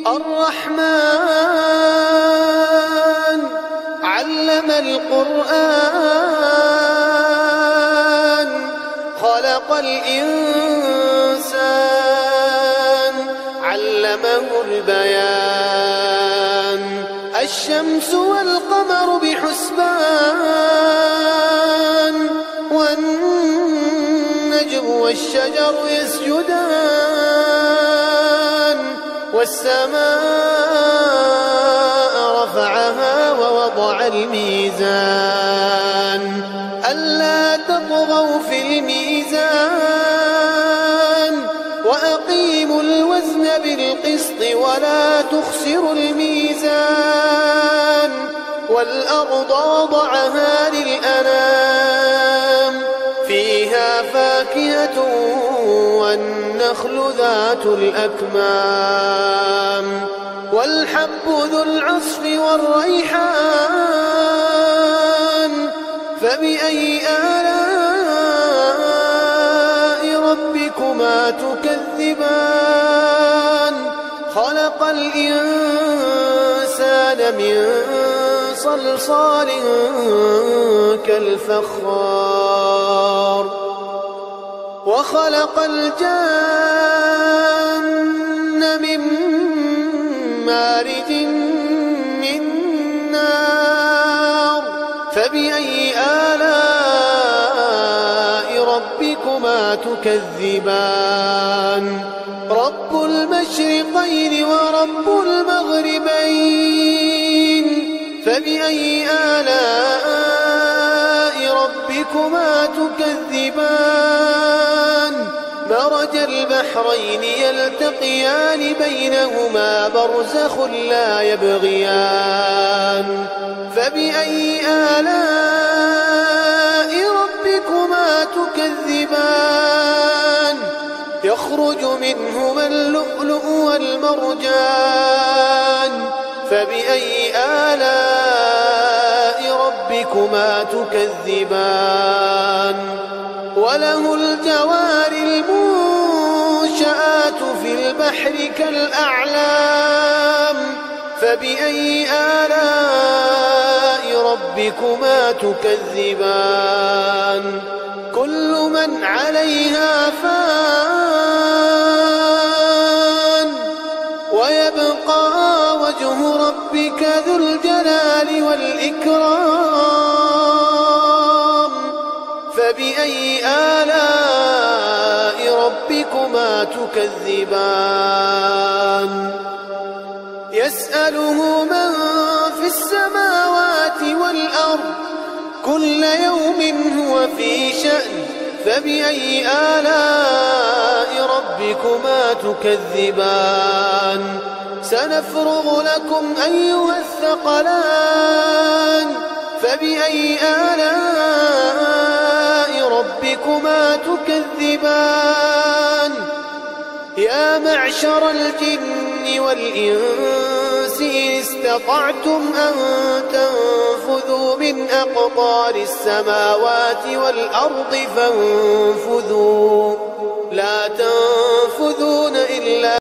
الرحمن علم القرآن خلق الإنسان علمه البيان الشمس والقمر بحسبان والنجم والشجر يسجدان والسماء رفعها ووضع الميزان ألا تطغوا في الميزان وأقيموا الوزن بالقسط ولا تخسروا الميزان والأرض وضعها للأنام فيها فاكهة والنخل ذات الأكمام والحب ذو العصف والريحان فبأي آلاء ربكما تكذبان خلق الإنسان من صلصال كالفخار وخلق الجن من مارج من نار فبأي آلاء ربكما تكذبان رب المشرقين ورب المغربين فبأي آلاء ربكما تكذبان مرج البحرين يلتقيان بينهما برزخ لا يبغيان فبأي آلاء ربكما تكذبان يخرج منهما اللؤلؤ والمرجان فبأي آلاء ربكما تكذبان وله الجوار المنشآت في البحر كالأعلام فبأي آلاء ربكما تكذبان كل من عليها فان ويبقى وجه ربك ذو الجلال والإكرام فبأي آلاء ربكما تكذبان يسأله من في السماوات والأرض كل يوم هو في شأن فبأي آلاء ربكما تكذبان سنفرغ لكم أيها الثقلان فبأي آلاء ربكما تكذبان يا معشر الجن والإنس إن استطعتم أن تنفذوا من أقطار السماوات والأرض فانفذوا لا تنفذون إلا